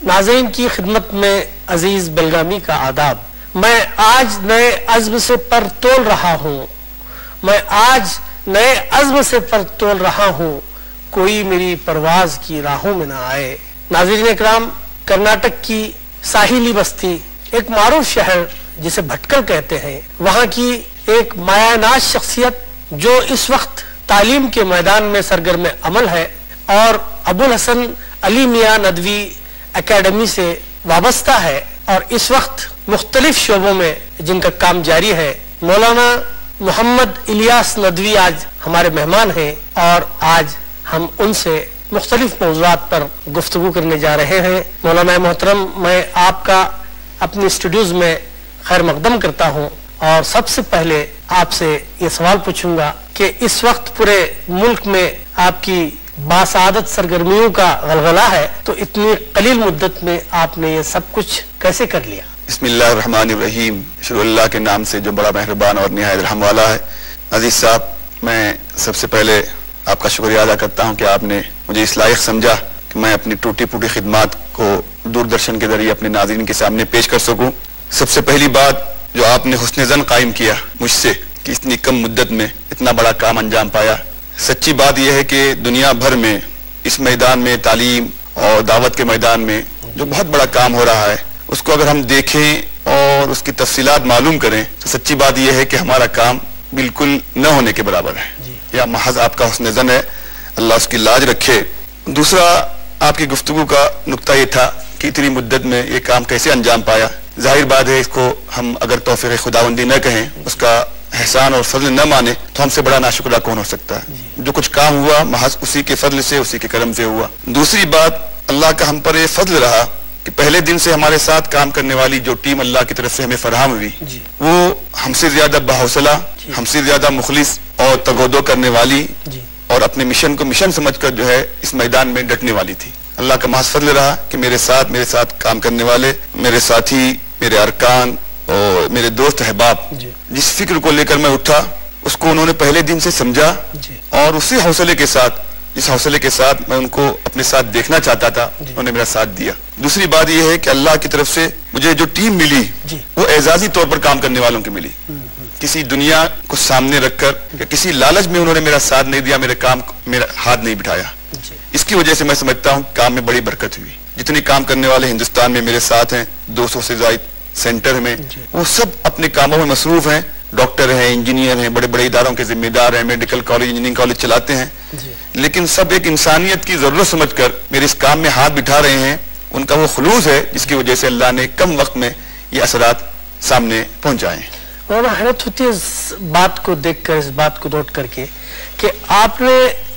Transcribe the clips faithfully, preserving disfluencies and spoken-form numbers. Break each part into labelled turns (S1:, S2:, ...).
S1: नाज़रीन की खिदमत में अजीज बेलगामी का आदाब। मैं आज नए अज़्म से पर तोल रहा हूँ मैं आज नए अज़्म से पर तोल रहा हूँ कोई मेरी परवाज की राहों में ना आए। नाज़रीन इकराम, कर्नाटक की साहिली बस्ती, एक मारूफ शहर जिसे भटकल कहते हैं, वहाँ की एक मायानाज शख्सियत जो इस वक्त तालीम के मैदान में सरगर्म अमल है और अबुल हसन अली मियाँ नदवी एकेडमी से वाबस्ता है और इस वक्त मुख्तलिफ शोबों में जिनका काम जारी है, मौलाना मोहम्मद इलियास नदवी आज हमारे मेहमान हैं और आज हम उनसे मुख्तलिफ मौज़ूआत पर गुफ्तगू करने जा रहे हैं। मौलाना मोहतरम, मैं आपका अपने स्टूडियोज में खैर मकदम करता हूँ और सबसे पहले आपसे ये सवाल पूछूंगा कि इस वक्त पूरे मुल्क में आपकी बासादत सरगर्मियों का गलगला है, तो इतनी कलील मुद्दत में आपने ये सब कुछ कैसे कर लिया?
S2: बिस्मिल्लाहिर्रहमानिर्रहीम। शुरू अल्लाह के नाम से जो बड़ा मेहरबान और निहायत रहम वाला है। अजीज साहब, मैं सबसे पहले आपका शुक्रिया अदा करता हूँ कि आपने मुझे इस लायक समझा कि मैं अपनी टूटी फूटी खिदमात को दूरदर्शन के जरिए अपने नाज़रीन के सामने पेश कर सकूँ। सबसे पहली बात जो आपने हुस्न ज़न कायम किया मुझसे कि इतनी कम मुद्दत में इतना बड़ा काम अंजाम पाया, सच्ची बात यह है कि दुनिया भर में इस मैदान में, तालीम और दावत के मैदान में जो बहुत बड़ा काम हो रहा है, उसको अगर हम देखें और उसकी तफसीलात मालूम करें तो सच्ची बात यह है कि हमारा काम बिल्कुल न होने के बराबर है। या महज आपका हुस्न ज़न है, अल्लाह उसकी लाज रखे। दूसरा, आपकी गुफ्तगू का नुक्ता ये था कि इतनी मुद्दत में ये काम कैसे अंजाम पाया। जाहिर बात है, इसको हम अगर तौफीक खुदावंदी न कहें, उसका एहसान और फजल न माने, तो हमसे बड़ा नाशुक्रा कौन हो सकता है। जो कुछ काम हुआ महज उसी के फजल से, उसी के करम से हुआ। दूसरी बात, अल्लाह का हम पर ये फजल रहा कि पहले दिन से हमारे साथ काम करने वाली जो टीम अल्लाह की तरफ से हमें फराहम हुई, वो हमसे ज्यादा बाहौसला, हमसे ज्यादा मुखलिस और तगोदो करने वाली और अपने मिशन को मिशन समझकर जो है इस मैदान में डटने वाली थी। अल्लाह का महज फजल रहा कि मेरे साथ मेरे साथ काम करने वाले मेरे साथी, मेरे अरकान और मेरे दोस्त अहबाब, जिस फिक्र को लेकर मैं उठा उसको उन्होंने पहले दिन से समझा और उसी हौसले के साथ, जिस हौसले के साथ मैं उनको अपने साथ देखना चाहता था, उन्होंने मेरा साथ दिया। दूसरी बात यह है कि अल्लाह की तरफ से मुझे जो टीम मिली वो एजाजी तौर पर काम करने वालों की मिली। किसी दुनिया को सामने रखकर या किसी लालच में उन्होंने मेरा साथ नहीं दिया, मेरे काम मेरा हाथ नहीं बिठाया। इसकी वजह से मैं समझता हूँ काम में बड़ी बरकत हुई। जितने काम करने वाले हिंदुस्तान में मेरे साथ हैं, दो सौ से ज्यादा सेंटर में, वो सब अपने कामों में मसरूफ हैं। डॉक्टर हैं, इंजीनियर हैं, बड़े बड़े इदारों के जिम्मेदार हैं, मेडिकल कॉलेज, इंजीनियरिंग कॉलेज चलाते हैं, लेकिन सब एक इंसानियत की जरूरत समझकर मेरे इस काम में हाथ बिठा रहे हैं। उनका वो खुलूस है जिसकी वजह से अल्लाह ने कम वक्त में ये असरात सामने पहुंचाए।
S1: और हैरत होती है इस बात को देखकर, इस बात को नोट करके कि आपने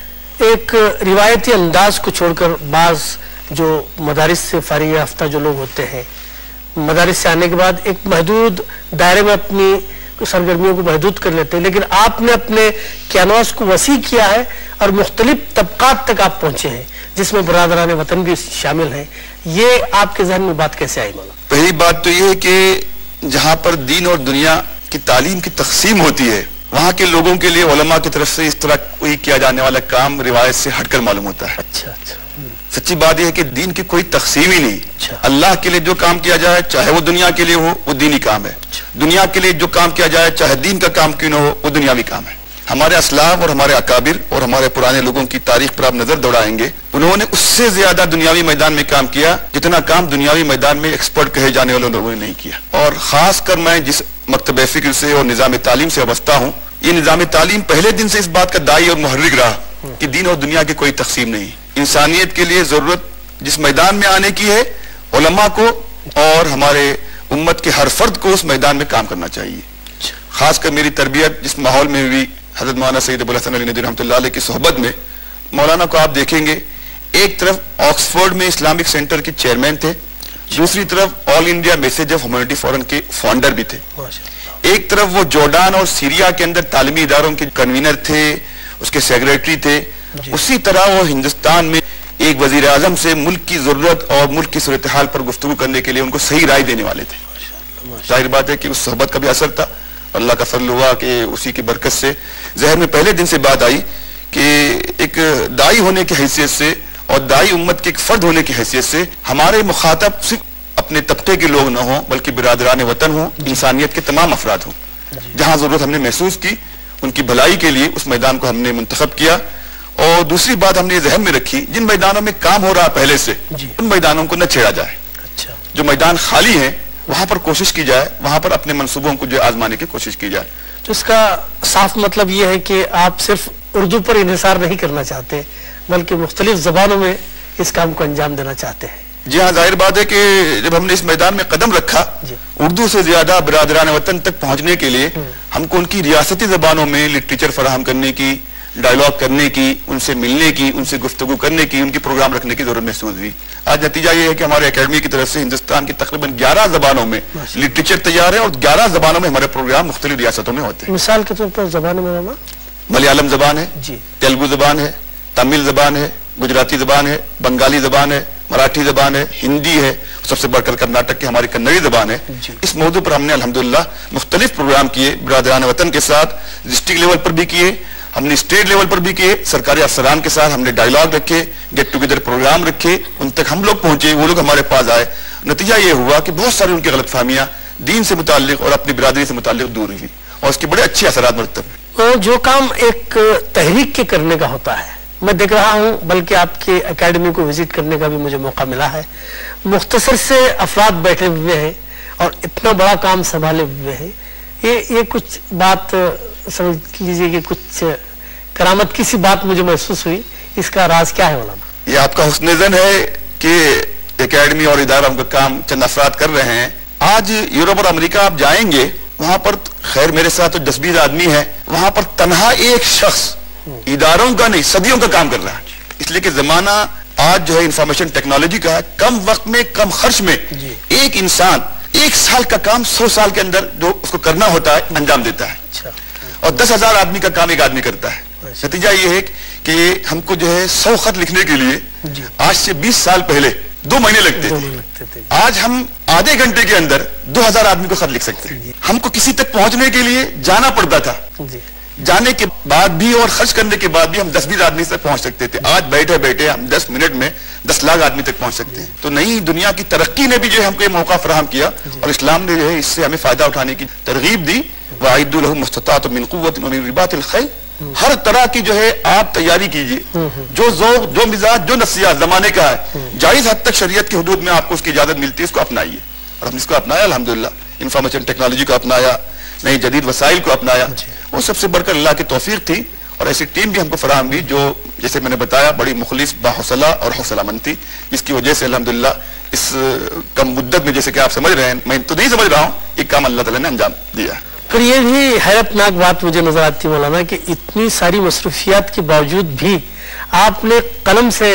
S1: एक रिवायती अंदाज को छोड़कर बाज जो मदारिस से फारिग याफ्ता जो लोग होते हैं, मदारिस से आने के बाद एक महदूद दायरे में अपनी सरगर्मियों को महदूद कर लेते हैं, लेकिन आपने अपने कैनवास को वसी किया है और मुख्तलिफ तबकात तक आप पहुंचे हैं, जिसमें बरादरान वतन भी शामिल हैं। ये आपके जहन में बात कैसे आई? मौलाना,
S2: पहली बात तो ये है कि जहाँ पर दीन और दुनिया की तालीम की तकसीम होती है, वहाँ के लोगों के लिए उलमा की तरफ से इस तरह कोई किया जाने वाला काम रिवायत से हटकर मालूम होता है।
S1: अच्छा अच्छा।
S2: सच्ची बात यह है कि दीन की कोई तकसीम ही नहीं। अच्छा। अल्लाह के लिए जो काम किया जाए, चाहे वो दुनिया के लिए हो, वो दीनी काम है। अच्छा। दुनिया के लिए जो काम किया जाए, चाहे दीन का काम क्यों न हो, वो दुनियावी काम है। हमारे असलाफ और हमारे अकाबिर और हमारे पुराने लोगों की तारीख पर आप नजर दौड़ाएंगे, उन्होंने उससे ज्यादा दुनियावी मैदान में काम किया जितना काम दुनियावी मैदान में एक्सपर्ट कहे जाने वाले लोगों ने नहीं किया। और खास कर मैं जिस मकतब फिक्र से और निजाम तालीम से वाबस्ता हूँ, ये निजाम तालीम पहले दिन से इस बात का दाई और मुहर्रिक रहा कि दीन और दुनिया की कोई तकसीम नहीं। इंसानियत के लिए जरूरत जिस मैदान में आने की है, उलमा को और हमारे उम्मत के हर फर्द को उस मैदान में काम करना चाहिए। खासकर मेरी तरबियत जिस माहौल में हुई, हज़रत मौलाना सैयद अबुल हसन अली नदवी रहमतुल्लाह अलैह की सोहबत में, मौलाना को आप देखेंगे एक तरफ ऑक्सफोर्ड में इस्लामिक सेंटर के चेयरमैन थे, दूसरी तरफ All India Message of Humanity Forum के फाउंडर भी थे, एक तरफ वो जॉर्डान और सीरिया के अंदर तालीमी इदारों के कन्वीनर थे, उसके सेक्रेटरी थे, उसी तरह वो हिंदुस्तान में एक वजीर आजम से मुल्क की जरूरत और मुल्क की सूरत हाल पर गुफ्तगू करने के लिए उनको सही राय देने वाले थे। जाहिर बात है कि उस सोहबत का भी असर था। अल्लाह का फजल हुआ कि उसी की बरकत से जहन में पहले दिन से बात आई कि एक दाई होने की हैसियत से اور دائی امت کے ایک فرد ہونے کی حیثیت سے ہمارے مخاطب صرف اپنے طبقے کے لوگ نہ ہوں بلکہ برادران وطن ہوں، انسانیت کے تمام افراد ہوں. جہاں ضرورت ہم نے محسوس کی ان کی بھلائی کے لیے اس میدان کو ہم نے منتخب کیا. اور دوسری بات ہم نے ذہن میں رکھی جن میدانوں میں کام ہو رہا پہلے سے ان میدانوں کو نہ چھیڑا جائے. جو میدان خالی ہیں وہاں پر کوشش کی جائے، وہاں پر اپنے منصوبوں کو جو آزمانے کی کوشش کی جائے.
S1: تو اس کا صاف مطلب یہ ہے کہ آپ صرف اردو پر انحصار نہیں کرنا چاہتے بلکہ مختلف زبانوں میں اس کام کو انجام دینا چاہتے ہیں.
S2: جی ہاں، ظاہر بات ہے کہ جب ہم نے اس میدان میں قدم رکھا اردو سے زیادہ برادران وطن تک پہنچنے کے لیے ہم کو ان کی ریاستی زبانوں میں لٹریچر فراہم کرنے کی، ڈائیلاگ کرنے کی، ان سے ملنے کی، ان سے گفتگو کرنے کی، ان کی پروگرام رکھنے کی ضرورت محسوس ہوئی. آج نتیجہ یہ ہے کہ ہمارے اکیڈمی کی طرف سے ہندوستان کی تقریباً گیارہ زبانوں میں لٹریچر تیار ہے اور گیارہ زبانوں میں ہمارے پروگرام مختلف ریاستوں میں ہوتے ہیں.
S1: مثال کے طور پر زبانوں میں ہونا
S2: ملیالم زبان ہے،
S1: جی
S2: تیلگو زبان ہے، تامل زبان ہے، گجراتی زبان ہے، بنگالی زبان ہے، مراٹھی زبان ہے، ہندی ہے، سب سے بڑھ کر کرناٹک کی ہماری کنڑی زبان ہے. اس موضوع پر ہم نے الحمدللہ مختلف پروگرام کیے برادران وطن کے ساتھ، ڈسٹرکٹ لیول پر بھی کیے، ہم نے اسٹیٹ لیول پر بھی کیے، سرکاری افسران کے ساتھ ہم نے ڈائیلاگ رکھے، گیٹ ٹوگیدر پروگرام رکھے، ان تک ہم لوگ پہنچے، وہ لوگ ہمارے پاس آئے. نتیجہ یہ ہوا کہ بہت ساری ان کی غلط فہمیاں دین سے متعلق اور اپنی برادری سے متعلق دور ہوئی اور اس کے بڑے اچھے اثرات مرتب ہوئے.
S1: جو کام ایک تحریک کے کرنے کا ہوتا ہے، میں دیکھ رہا ہوں بلکہ آپ کے اکیڈمی کو وزٹ کرنے کا بھی مجھے موقع ملا ہے، مختصر سے افراد بیٹھے ہوئے ہیں اور اتنا بڑا کام سنبھالے ہوئے ہیں. یہ یہ کچھ بات سمجھ لیجیے کہ کچھ کرامت کی سی بات مجھے محسوس ہوئی. اس کا راز کیا ہے مولانا؟
S2: یہ آپ کا حسن ظن ہے کہ اکیڈمی اور ادارہ کا کام چند افراد کر رہے ہیں. آج یورپ اور امریکہ آپ جائیں گے، وہاں پر خیر میرے ساتھ تو دس بیس آدمی ہے، وہاں پر تنہا ایک شخص اداروں کا نہیں صدیوں کا کام کر رہا ہے. اس لیے کہ زمانہ آج جو ہے انفارمیشن ٹیکنالوجی کا ہے، کم وقت میں کم خرچ میں ایک انسان ایک سال کا کام سو سال کے اندر جو اس کو کرنا ہوتا ہے انجام دیتا ہے، اور دس ہزار آدمی کا کام ایک آدمی کرتا ہے. نتیجہ یہ ہے کہ ہم کو جو ہے سو خط لکھنے کے لیے آج سے بیس سال پہلے دو مہینے لگتے تھے، آج ہم آدھے گھنٹے کے اندر دو ہزار آدمی کو خط لکھ سکتے ہیں. ہم کو کسی تک پہنچنے کے لیے جانا پڑتا تھا، جانے کے بعد بھی اور خرچ کرنے کے بعد بھی ہم دس بیس آدمی تک پہنچ سکتے تھے. آج بیٹھے بیٹھے ہم دس منٹ میں دس لاکھ آدمی تک پہنچ سکتے ہیں. تو نئی دنیا کی ترقی نے بھی جو ہے ہم کو یہ موقع فراہم کیا اور اسلام نے جو ہے اس سے ہمیں فائدہ اٹھانے کی ترغیب دی. وَأَعِدُّوا لَهُم مَا اسْتَطَعْتُم مِّن قُوَّةٍ وَمِن رِّبَاطِ الْخَيْلِ، ہر طرح کی جو ہے آپ تیاری کیجئے، جو ذوق، جو مزاج، جو نفسیات زمانے کا ہے، جائز حد تک شریعت کی حدود میں آپ کو اس کی اجازت ملتی ہے، اس کو اپنائیے. اور ہم اس کو اپنایا الحمدللہ، انفارمیشن ٹیکنالوجی کو اپنایا، نئی جدید وسائل کو اپنایا. وہ سب سے بڑھ کر اللہ کی توفیق تھی اور ایسی ٹیم بھی ہم کو فراہم ہوئی جو جیسے میں نے بتایا بڑی مخلص، باحوصلہ اور حوصلہ مند تھی، جس کی وجہ سے الحمدللہ اس کم مدت میں جیسے کہ آپ سمجھ رہے ہیں، میں تو نہیں سمجھ رہا ہوں، یہ کام اللہ تعالیٰ نے انجام دیا.
S1: پھر یہ بھی حیرت ناک بات مجھے نظر آتی ہے مولانا کہ اتنی ساری مصروفیات کے باوجود بھی آپ نے قلم سے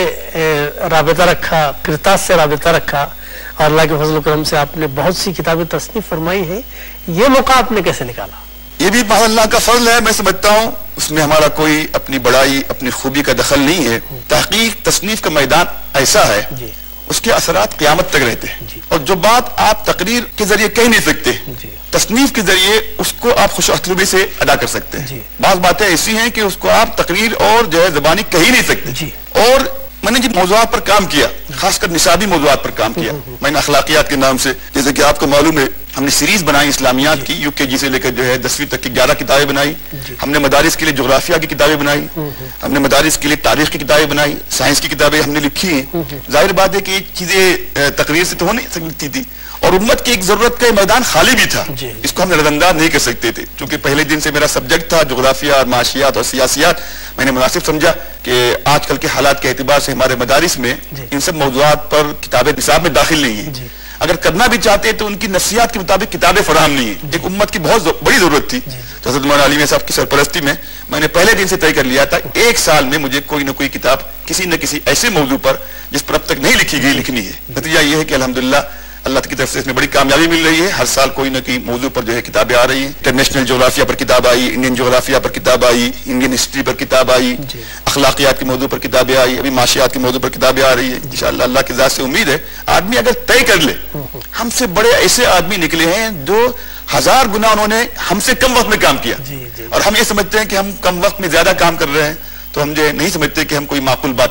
S1: رابطہ رکھا، کرتاس سے رابطہ رکھا اور اللہ کے فضل و کرم سے آپ نے بہت سی کتابیں تصنیف فرمائی ہیں. یہ موقع آپ نے کیسے نکالا؟
S2: یہ بھی محض اللہ کا فضل ہے. میں سمجھتا ہوں اس میں ہمارا کوئی اپنی بڑائی، اپنی خوبی کا دخل نہیں ہے. تحقیق تصنیف کا میدان ایسا ہے اس کے اثرات قیامت تک رہتے ہیں، اور جو بات آپ تقریر کے ذریعے کہہ نہیں سکتے تصنیف کے ذریعے اس کو آپ خوش اسلوبی سے ادا کر سکتے ہیں. بعض باتیں ایسی ہیں کہ اس کو آپ تقریر اور جو ہے زبانی کہہ ہی نہیں سکتے. اور میں نے جن موضوعات پر کام کیا، خاص کر نصابی موضوعات پر کام کیا، میں نے اخلاقیات کے نام سے، جیسے کہ آپ کو معلوم ہے ہم نے سیریز بنائی اسلامیات کی، یو کے جی سے لے کر جو ہے دسویں تک کی گیارہ کتابیں بنائی. ہم نے مدارس کے لیے جغرافیہ کی کتابیں بنائی، ہم نے مدارس کے لیے تاریخ کی کتابیں بنائی، سائنس کی کتابیں ہم نے لکھی ہیں. ظاہر بات ہے کہ یہ چیزیں تقریر سے تو ہو نہیں سکتی تھی اور امت کی ایک ضرورت کا میدان خالی بھی تھا، اس کو ہم نظر انداز نہیں کر سکتے تھے. چونکہ پہلے دن سے میرا سبجیکٹ تھا جغرافیہ اور معاشیات اور سیاسیات، میں نے مناسب سمجھا کہ آج کل کے حالات کے اعتبار سے ہمارے مدارس میں ان سب موضوعات پر کتابیں نصاب میں داخل نہیں ہیں. اگر کرنا بھی چاہتے ہیں تو ان کی نفسیات کے مطابق کتابیں فراہم نہیں ہیں. ایک امت کی بہت بڑی ضرورت تھی. تو حضرت مولانا علی میاں صاحب کی سرپرستی میں میں نے پہلے دن سے طے کر لیا تھا ایک سال میں مجھے کوئی نہ کوئی کتاب کسی نہ کسی ایسے موضوع پر جس پر اب تک نہیں لکھی گئی لکھنی ہے. نتیجہ یہ ہے کہ الحمدللہ اللہ کی طرف سے اس میں بڑی کامیابی مل رہی ہے. ہر سال کوئی نہ کوئی موضوع پر جو ہے کتابیں آ رہی ہیں. انٹرنیشنل جغرافیہ پر کتاب آئی، انڈین جغرافیہ پر کتاب آئی، انڈین ہسٹری پر کتاب آئی، اخلاقیات کے موضوع پر کتابیں آئی، ابھی معاشیات کے موضوع پر کتابیں آ رہی ہیں. انشاءاللہ اللہ کی ذات سے امید ہے آدمی اگر طے کر لے. ہم سے بڑے ایسے آدمی نکلے ہیں جو ہزار گنا انہوں نے ہم سے کم وقت میں کام کیا، اور ہم یہ سمجھتے ہیں کہ ہم کم وقت میں زیادہ کام کر رہے ہیں، تو ہم جو نہیں سمجھتے کہ ہم کوئی معقول بات کہہ رہے ہیں.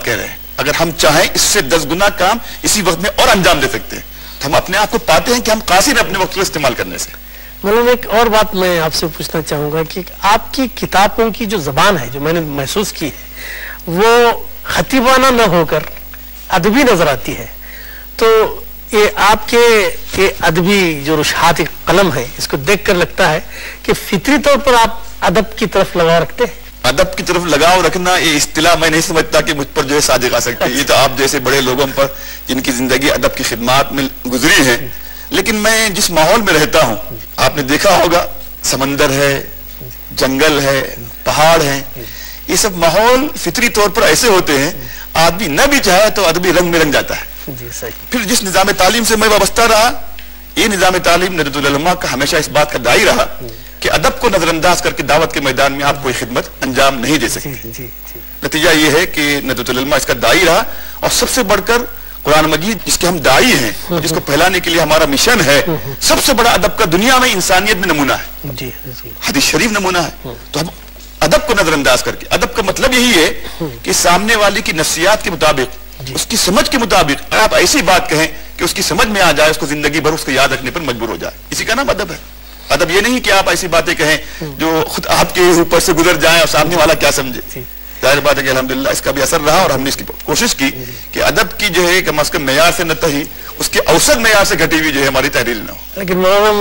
S2: اگر ہم چاہیں اس سے دس گنا کام اسی وقت میں اور انجام دے سکتے ہیں. تو ہم اپنے آپ کو پاتے ہیں کہ ہم قاصر ہیں اپنے وقت کو استعمال کرنے سے.
S1: مولانا ایک اور بات میں آپ سے پوچھنا چاہوں گا کہ آپ کی کتابوں کی جو زبان ہے جو میں نے محسوس کی ہے وہ خطیبانہ نہ ہو کر ادبی نظر آتی ہے. تو یہ آپ کے یہ ادبی جو رشحات قلم ہے اس کو دیکھ کر لگتا ہے کہ فطری طور پر آپ ادب کی طرف لگاؤ رکھتے ہیں.
S2: ادب کی طرف لگاؤ رکھنا یہ اصطلاح میں نہیں سمجھتا کہ مجھ پر جو ہے صادق آ سکتی ہے. یہ تو آپ جیسے بڑے لوگوں پر جن کی زندگی ادب کی خدمات میں گزری ہے. لیکن میں جس ماحول میں رہتا ہوں آپ نے دیکھا ہوگا سمندر ہے, جنگل ہے, پہاڑ ہیں, یہ سب ماحول فطری طور پر ایسے ہوتے ہیں آدمی نہ بھی چاہے تو ادبی رنگ میں رنگ جاتا ہے. پھر جس نظام تعلیم سے میں وابستہ رہا یہ نظام تعلیم ندوۃ العلماء کا ہمیشہ اس بات کا داعی رہا کہ ادب کو نظر انداز کر کے دعوت کے میدان میں آپ کوئی خدمت انجام نہیں دے سکتے. نتیجہ یہ ہے کہ ندوۃ العلماء اس کا داعی رہا اور سب سے بڑھ کر قرآن مجید جس کے ہم داعی ہیں جس کو پھیلانے کے لیے ہمارا مشن ہے سب سے بڑا ادب کا دنیا میں انسانیت میں نمونہ ہے, حدیث شریف نمونہ ہے. تو ہم ادب کو نظر انداز کر کے, ادب کا مطلب یہی ہے کہ سامنے والی کی نفسیات کے مطابق اس کی سمجھ کے مطابق آپ ایسی بات کہیں کہ اس کی سمجھ میں آ جائے, اس کو زندگی بھر اس کو یاد رکھنے پر مجبور ہو جائے. اسی کا نام ادب ہے. ادب یہ نہیں کہ آپ ایسی باتیں کہیں جو خود آپ کے اوپر سے گزر جائیں اور سامنے والا کیا سمجھے. ظاہر بات ہے کہ الحمدللہ اس کا بھی اثر رہا اور ہم نے اس کی کوشش کی کہ ادب کی جو ہے کم از کم معیار سے نہ تہی اس کے اوسط معیار سے گھٹی ہوئی جو ہے ہماری تحریر نہ ہو.
S1: لیکن مولانا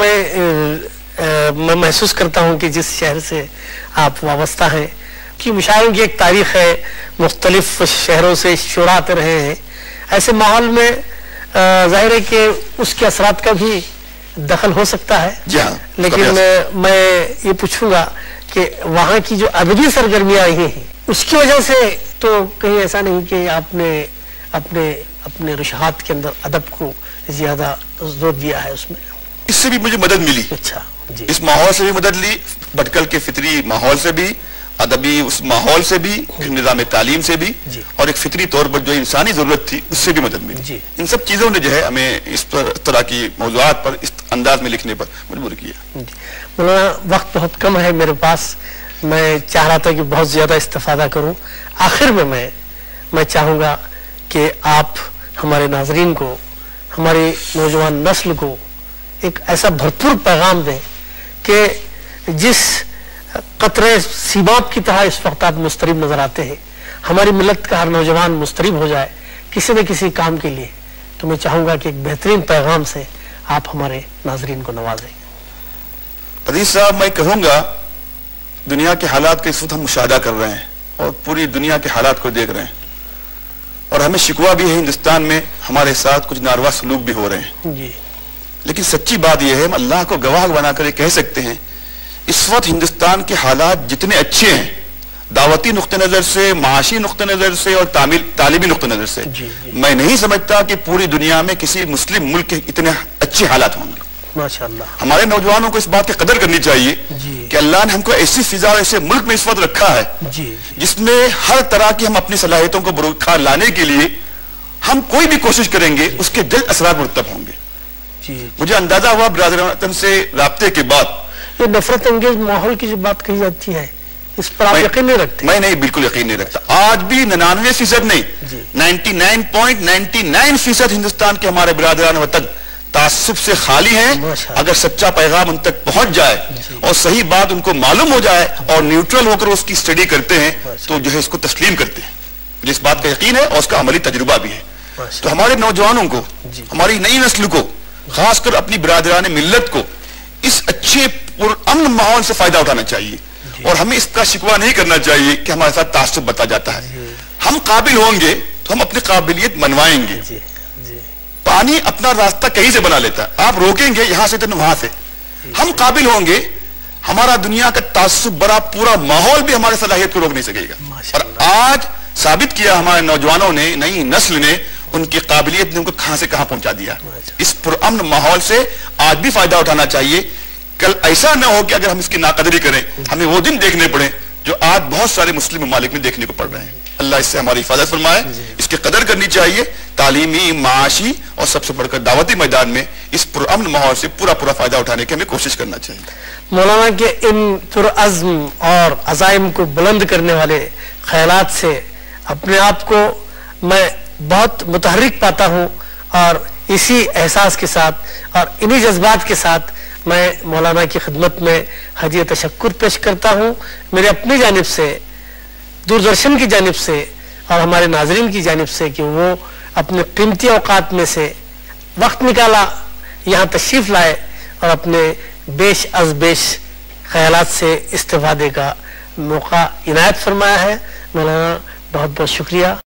S1: میں میں محسوس کرتا ہوں کہ جس شہر سے آپ وابستہ ہیں کہ مشاعروں کی ایک تاریخ ہے, مختلف شہروں سے شعراء آتے رہے ہیں, ایسے ماحول میں ظاہر ہے کہ اس کے اثرات کا بھی دخل ہو سکتا ہے. لیکن میں یہ پوچھوں گا کہ وہاں کی جو ادبی سرگرمیاں آئی ہیں اس کی وجہ سے تو کہیں ایسا نہیں کہ آپ نے اپنے اپنے رشحات کے اندر ادب کو زیادہ زور دیا ہے اس میں؟
S2: اس سے بھی مجھے مدد ملی.
S1: اچھا جی.
S2: اس ماحول سے بھی مدد لی, بھٹکل کے فطری ماحول سے بھی, ادبی اس ماحول سے بھی, نظام تعلیم سے بھی, اور ایک فطری طور پر جو انسانی ضرورت تھی اس سے بھی مدد ملی. ان سب چیزوں نے جو ہے ہمیں اس پر طرح کی موضوعات پر اس انداز میں لکھنے پر مجبور کیا.
S1: مولانا وقت بہت کم ہے میرے پاس, میں چاہ رہا تھا کہ بہت زیادہ استفادہ کروں. آخر میں میں میں چاہوں گا کہ آپ ہمارے ناظرین کو, ہماری نوجوان نسل کو ایک ایسا بھرپور پیغام دیں کہ جس قطرے سیماب کی طرح اس وقت آپ مسترب نظر آتے ہیں, ہماری ملت کا ہر نوجوان مسترب ہو جائے کسی نہ کسی کام کے لیے. تو میں چاہوں گا کہ ایک بہترین پیغام سے آپ ہمارے ناظرین کو نوازیں.
S2: عزیز صاحب, میں کہوں گا دنیا کے حالات کا اس وقت ہم مشاہدہ کر رہے ہیں اور پوری دنیا کے حالات کو دیکھ رہے ہیں, اور ہمیں شکوہ بھی ہے ہندوستان میں ہمارے ساتھ کچھ ناروا سلوک بھی ہو رہے ہیں
S1: جی.
S2: لیکن سچی بات یہ ہے, ہم اللہ کو گواہ بنا کر یہ کہہ سکتے ہیں اس وقت ہندوستان کے حالات جتنے اچھے ہیں دعوتی نقطہ نظر سے, معاشی نقطہ نظر سے اور تعلیمی نقطہ نظر سے, جی جی. میں نہیں سمجھتا کہ پوری دنیا میں کسی مسلم ملک کے اتنے اچھے حالات ہوں گے.
S1: ماشاءاللہ.
S2: ہمارے نوجوانوں کو اس بات کی قدر کرنی چاہیے جی. کہ اللہ نے ہم کو ایسی فضا اور ایسے ملک میں اس وقت رکھا ہے جی. جی. جس میں ہر طرح کی ہم اپنی صلاحیتوں کو بروکار لانے کے لیے ہم کوئی بھی کوشش کریں گے جی. اس کے جلد اثرات مرتب ہوں گے جی. مجھے اندازہ ہوا برادران وطن سے رابطے کے بعد
S1: یہ نفرت انگیز ماحول کی جو بات کہی جاتی ہے اس پر آپ یقین نہیں رکھتے؟
S2: میں نہیں, بالکل یقین نہیں رکھتا. آج بھی ننانوے فیصد نہیں ninety nine point ninety nine فیصد ہندوستان کے ہمارے برادران وطن تعصب سے خالی ہیں. اگر سچا پیغام ان تک پہنچ جائے اور صحیح بات ان کو معلوم ہو جائے اور نیوٹرل ہو کر اس کی اسٹڈی کرتے ہیں تو جو ہے اس کو تسلیم کرتے ہیں. مجھے اس بات کا یقین ہے اور اس کا عملی تجربہ بھی ہے. تو ہمارے نوجوانوں کو, ہماری نئی نسل کو, خاص کر اپنی برادران ملت کو اس اچھے پرامن ماحول سے فائدہ اٹھانا چاہیے اور ہمیں اس کا شکوہ نہیں کرنا چاہیے کہ ہمارے ساتھ تعصب بتا جاتا ہے. ہم قابل ہوں گے تو ہم اپنی قابلیت منوائیں گے. پانی اپنا راستہ کہیں سے بنا لیتا ہے, آپ روکیں گے یہاں سے تو وہاں سے. ہم قابل ہوں گے, ہمارا دنیا کا تعصب برا پورا ماحول بھی ہمارے صلاحیت کو روک نہیں سکے گا. اور آج ثابت کیا ہمارے نوجوانوں نے, نئی نسل نے, ان کی قابلیت نے ان کو کہاں سے کہاں پہنچا دیا. اس پرامن ماحول سے آج بھی فائدہ اٹھانا چاہیے. کل ایسا نہ ہو کہ اگر ہم اس کی ناقدری کریں ہمیں وہ دن دیکھنے پڑے جو آج بہت سارے مسلم ممالک میں دیکھنے کو پڑ رہے ہیں. اللہ اس سے ہماری حفاظت فرمائے. اس کی قدر کرنی چاہیے. تعلیمی, معاشی اور سب سے بڑھ کر دعوتی میدان میں اس پرامن ماحول سے پورا پورا فائدہ اٹھانے کی ہمیں کوشش کرنا چاہیے.
S1: مولانا کے ان پرعزم اور عزائم کو بلند کرنے والے خیالات سے اپنے آپ کو मैं बहुत मुतहर्रिक पाता हूँ, और इसी एहसास के साथ और इन्हीं जज्बात के साथ मैं मौलाना की खिदमत में हदीये तशक्कुर पेश करता हूँ। मेरे अपनी जानिब से, दूरदर्शन की जानिब से और हमारे नाज़रीन की जानिब से कि वो अपने कीमती औकात में से वक्त निकाला, यहाँ तशरीफ़ लाए और अपने बेश अज़ बेश ख्यालात से इस्तिफ़ादे का मौका इनायत फरमाया है। मौलाना बहुत बहुत शुक्रिया।